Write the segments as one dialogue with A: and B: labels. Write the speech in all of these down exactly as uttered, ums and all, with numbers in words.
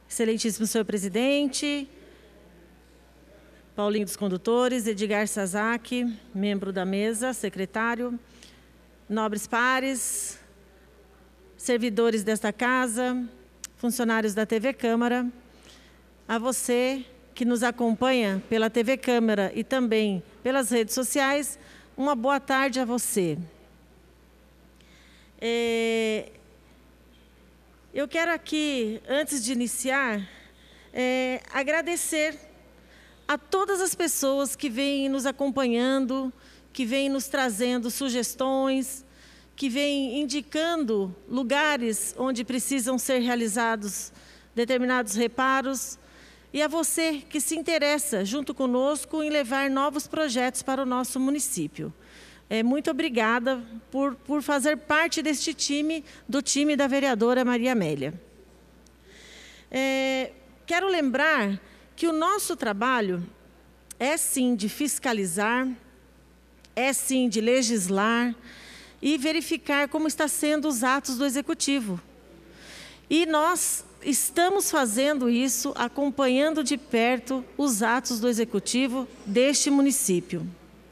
A: Excelentíssimo senhor presidente, Paulinho dos Condutores, Edgar Sazaki, membro da mesa, secretário, nobres pares, servidores desta casa, funcionários da T V Câmara, a você que nos acompanha pela T V Câmara e também pelas redes sociais, uma boa tarde a você. É, eu quero aqui, antes de iniciar, é, agradecer a todas as pessoas que vêm nos acompanhando, que vêm nos trazendo sugestões, que vêm indicando lugares onde precisam ser realizados determinados reparos, e a você que se interessa, junto conosco, em levar novos projetos para o nosso município. É, muito obrigada por, por fazer parte deste time, do time da vereadora Maria Amélia. É, quero lembrar que o nosso trabalho é sim de fiscalizar, é sim de legislar e verificar como estão sendo os atos do Executivo. E nós estamos fazendo isso, acompanhando de perto os atos do Executivo deste município.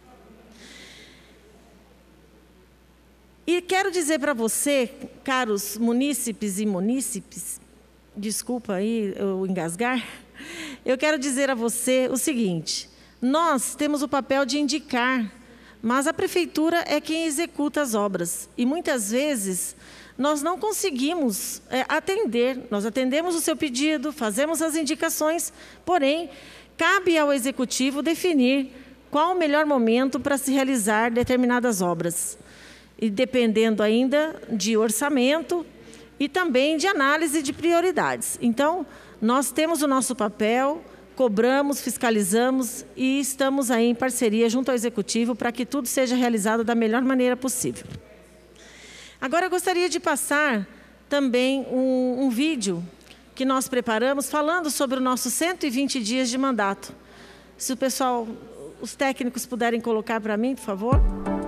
A: E quero dizer para você, caros munícipes e munícipes, desculpa aí eu engasgar, eu quero dizer a você o seguinte: nós temos o papel de indicar, mas a prefeitura é quem executa as obras. E muitas vezes nós não conseguimos é, atender, nós atendemos o seu pedido, fazemos as indicações, porém, cabe ao Executivo definir qual o melhor momento para se realizar determinadas obras. E dependendo ainda de orçamento e também de análise de prioridades. Então, nós temos o nosso papel, cobramos, fiscalizamos e estamos aí em parceria junto ao Executivo para que tudo seja realizado da melhor maneira possível. Agora, eu gostaria de passar também um, um vídeo que nós preparamos falando sobre o nosso cento e vinte dias de mandato. Se o pessoal, os técnicos puderem colocar para mim, por favor.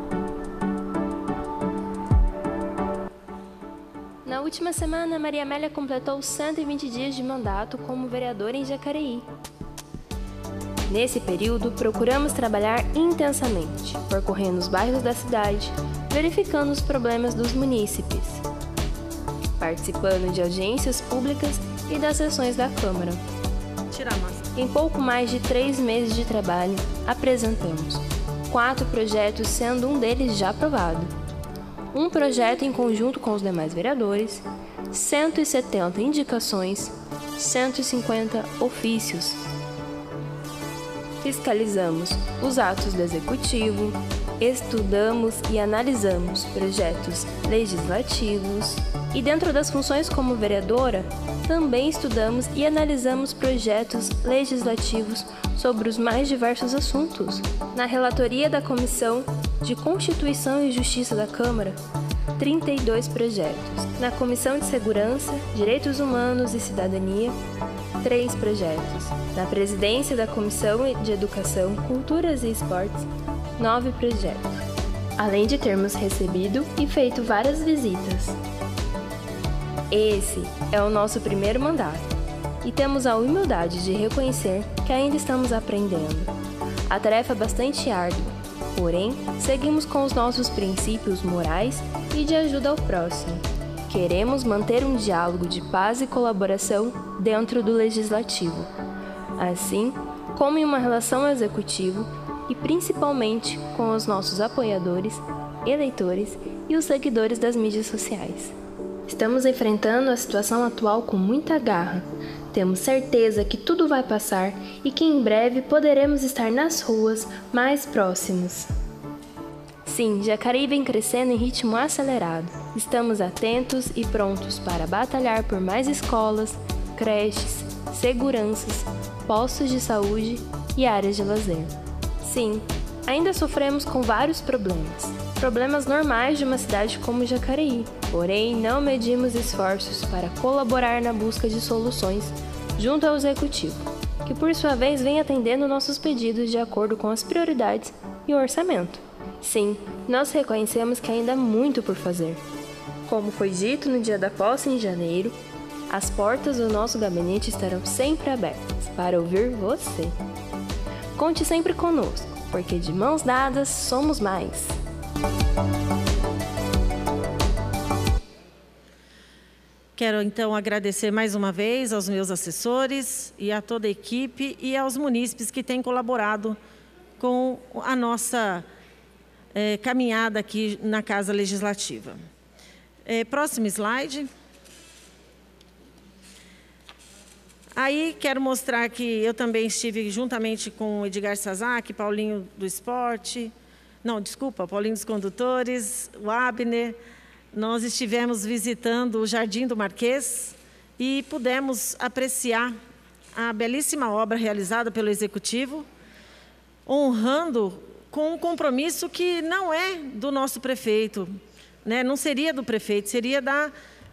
B: Na última semana, Maria Amélia completou cento e vinte dias de mandato como vereadora em Jacareí. Nesse período, procuramos trabalhar intensamente, percorrendo os bairros da cidade, verificando os problemas dos munícipes, participando de audiências públicas e das sessões da Câmara.
A: Tira a máscara.
B: Em pouco mais de três meses de trabalho, apresentamos quatro projetos, sendo um deles já aprovado. Um projeto em conjunto com os demais vereadores, cento e setenta indicações, cento e cinquenta ofícios. Fiscalizamos os atos do Executivo, estudamos e analisamos projetos legislativos e, dentro das funções como vereadora, também estudamos e analisamos projetos legislativos sobre os mais diversos assuntos. Na relatoria da Comissão de Constituição e Justiça da Câmara, trinta e dois projetos. Na Comissão de Segurança, Direitos Humanos e Cidadania, três projetos. Na presidência da Comissão de Educação, Culturas e Esportes, nove projetos. Além de termos recebido e feito várias visitas. Esse é o nosso primeiro mandato e temos a humildade de reconhecer que ainda estamos aprendendo. A tarefa é bastante árdua, porém, seguimos com os nossos princípios morais e de ajuda ao próximo. Queremos manter um diálogo de paz e colaboração dentro do Legislativo, assim como em uma relação ao Executivo e principalmente com os nossos apoiadores, eleitores e os seguidores das mídias sociais. Estamos enfrentando a situação atual com muita garra. Temos certeza que tudo vai passar e que em breve poderemos estar nas ruas mais próximos. Sim, Jacareí vem crescendo em ritmo acelerado. Estamos atentos e prontos para batalhar por mais escolas, creches, seguranças, postos de saúde e áreas de lazer. Sim, ainda sofremos com vários problemas. Problemas normais de uma cidade como Jacareí. Porém, não medimos esforços para colaborar na busca de soluções junto ao Executivo, que por sua vez vem atendendo nossos pedidos de acordo com as prioridades e o orçamento. Sim, nós reconhecemos que ainda há muito por fazer. Como foi dito no dia da posse em janeiro, As portas do nosso gabinete estarão sempre abertas para ouvir você. Conte sempre conosco, porque de mãos dadas somos mais.
A: Quero, então, agradecer mais uma vez aos meus assessores e a toda a equipe e aos munícipes que têm colaborado com a nossa é, caminhada aqui na Casa Legislativa. É, próximo slide. Aí, quero mostrar que eu também estive juntamente com o Edgar Sazak, Paulinho do Esporte, não, desculpa, Paulinho dos Condutores, o Abner. Nós estivemos visitando o Jardim do Marquês e pudemos apreciar a belíssima obra realizada pelo Executivo, honrando com um compromisso que não é do nosso prefeito, né? Não seria do prefeito, seria da,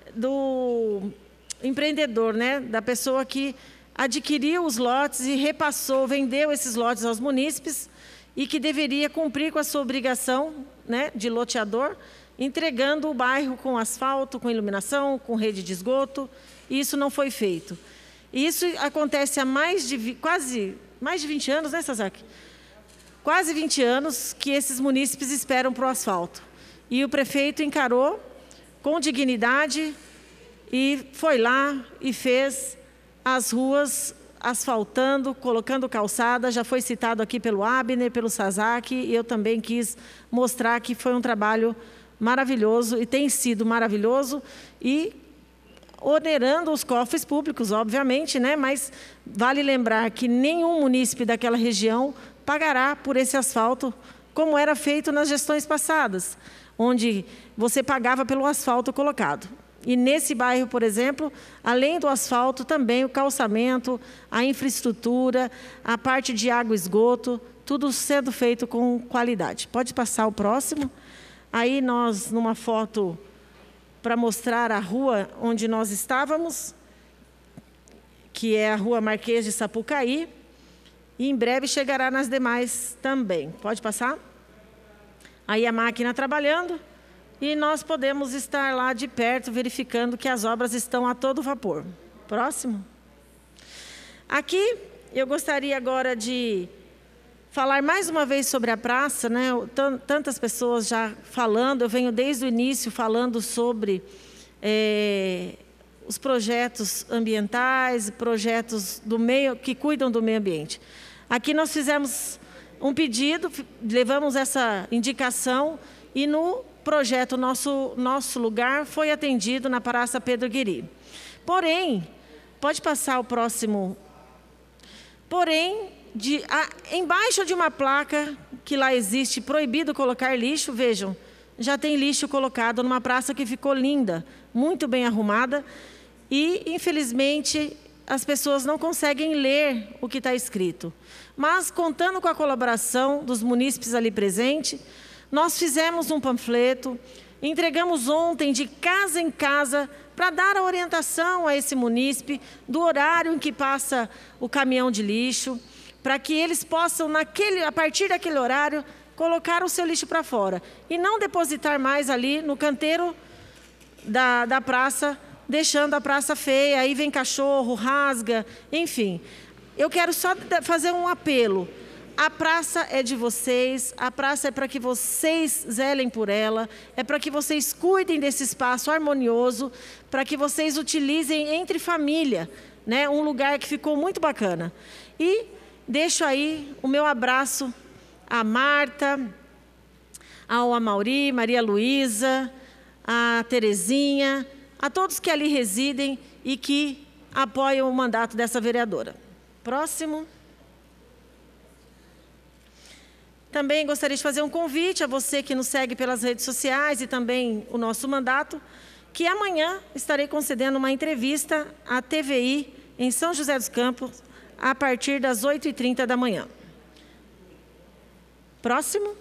A: do empreendedor, né? Da pessoa que adquiriu os lotes e repassou, vendeu esses lotes aos munícipes e que deveria cumprir com a sua obrigação, né, de loteador, entregando o bairro com asfalto, com iluminação, com rede de esgoto, e isso não foi feito. E isso acontece há mais de, quase, mais de vinte anos, né, Sazak? Quase vinte anos que esses munícipes esperam para o asfalto. E o prefeito encarou com dignidade e foi lá e fez as ruas asfaltando, colocando calçada. Já foi citado aqui pelo Abner, pelo Sazak, e eu também quis mostrar que foi um trabalho maravilhoso, e tem sido maravilhoso, e onerando os cofres públicos, obviamente, né? Mas vale lembrar que nenhum munícipe daquela região pagará por esse asfalto, como era feito nas gestões passadas, onde você pagava pelo asfalto colocado. E nesse bairro, por exemplo, além do asfalto, também o calçamento, a infraestrutura, a parte de água e esgoto, tudo sendo feito com qualidade. Pode passar o próximo. Aí nós, numa foto para mostrar a rua onde nós estávamos, que é a Rua Marquês de Sapucaí, e em breve chegará nas demais também. Pode passar? Aí a máquina trabalhando, e nós podemos estar lá de perto, verificando que as obras estão a todo vapor. Próximo. Aqui, eu gostaria agora de falar mais uma vez sobre a praça, né? Tantas pessoas já falando, eu venho desde o início falando sobre é, os projetos ambientais, projetos do meio, que cuidam do meio ambiente. Aqui nós fizemos um pedido, levamos essa indicação, e no projeto Nosso, Nosso Lugar foi atendido na Praça Pedro Guiri. Porém, pode passar o próximo. Porém, De, a, embaixo de uma placa que lá existe, proibido colocar lixo, vejam, já tem lixo colocado numa praça que ficou linda, muito bem arrumada, e, infelizmente, as pessoas não conseguem ler o que está escrito. Mas, contando com a colaboração dos munícipes ali presentes, nós fizemos um panfleto, entregamos ontem de casa em casa para dar a orientação a esse munícipe do horário em que passa o caminhão de lixo, para que eles possam, naquele, a partir daquele horário, colocar o seu lixo para fora. E não depositar mais ali no canteiro da, da praça, deixando a praça feia, aí vem cachorro, rasga, enfim. Eu quero só fazer um apelo. A praça é de vocês, a praça é para que vocês zelem por ela, é para que vocês cuidem desse espaço harmonioso, para que vocês utilizem entre família, né? Um lugar que ficou muito bacana. E deixo aí o meu abraço à Marta, ao Amauri, Maria Luísa, a Terezinha, a todos que ali residem e que apoiam o mandato dessa vereadora. Próximo. Também gostaria de fazer um convite a você que nos segue pelas redes sociais e também o nosso mandato, que amanhã estarei concedendo uma entrevista à T V I em São José dos Campos, a partir das oito e trinta da manhã. Próximo.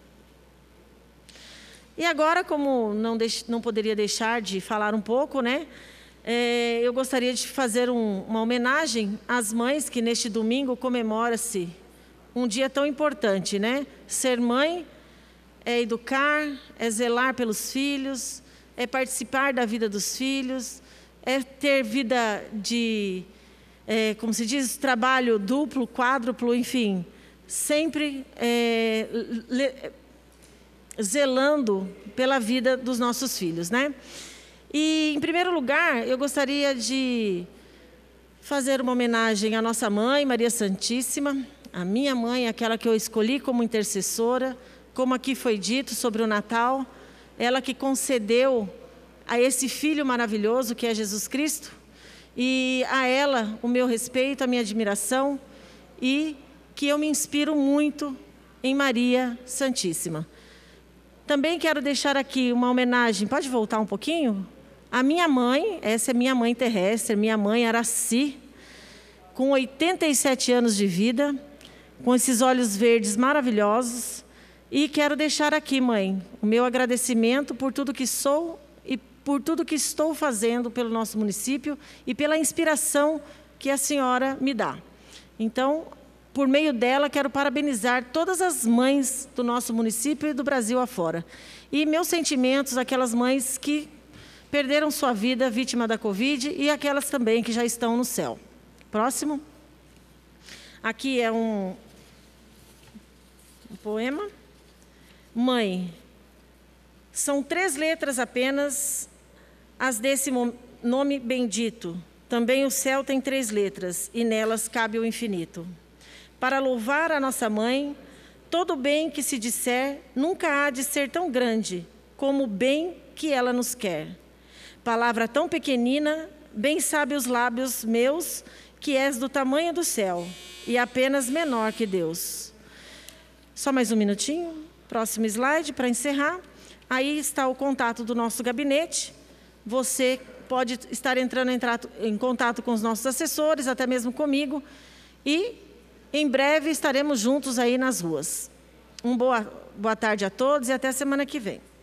A: E agora, como não, deix, não poderia deixar de falar um pouco, né? É, eu gostaria de fazer um, uma homenagem às mães, que neste domingo comemora-se um dia tão importante, né? Ser mãe é educar, é zelar pelos filhos, é participar da vida dos filhos, é ter vida de, é, como se diz, trabalho duplo, quádruplo, enfim, sempre é, le, zelando pela vida dos nossos filhos, né? E, em primeiro lugar, eu gostaria de fazer uma homenagem à nossa mãe, Maria Santíssima, a minha mãe, aquela que eu escolhi como intercessora, como aqui foi dito sobre o Natal, ela que concedeu a esse Filho maravilhoso que é Jesus Cristo, e a ela o meu respeito, a minha admiração, e que eu me inspiro muito em Maria Santíssima. Também quero deixar aqui uma homenagem, pode voltar um pouquinho? A minha mãe, essa é minha mãe terrestre, minha mãe Araci, com oitenta e sete anos de vida, com esses olhos verdes maravilhosos, e quero deixar aqui, mãe, o meu agradecimento por tudo que sou e por tudo que estou fazendo pelo nosso município e pela inspiração que a senhora me dá. Então, por meio dela, quero parabenizar todas as mães do nosso município e do Brasil afora. E meus sentimentos, aquelas mães que perderam sua vida vítima da Covid e aquelas também que já estão no céu. Próximo. Aqui é um, um poema. Mãe, são três letras apenas as desse nome bendito. Também o céu tem três letras e nelas cabe o infinito. Para louvar a nossa mãe, todo bem que se disser nunca há de ser tão grande como o bem que ela nos quer. Palavra tão pequenina, bem sabe os lábios meus, que és do tamanho do céu e apenas menor que Deus. Só mais um minutinho, próximo slide para encerrar. Aí está o contato do nosso gabinete. Você pode estar entrando em contato com os nossos assessores, até mesmo comigo, e em breve estaremos juntos aí nas ruas. Uma boa, boa tarde a todos e até semana que vem.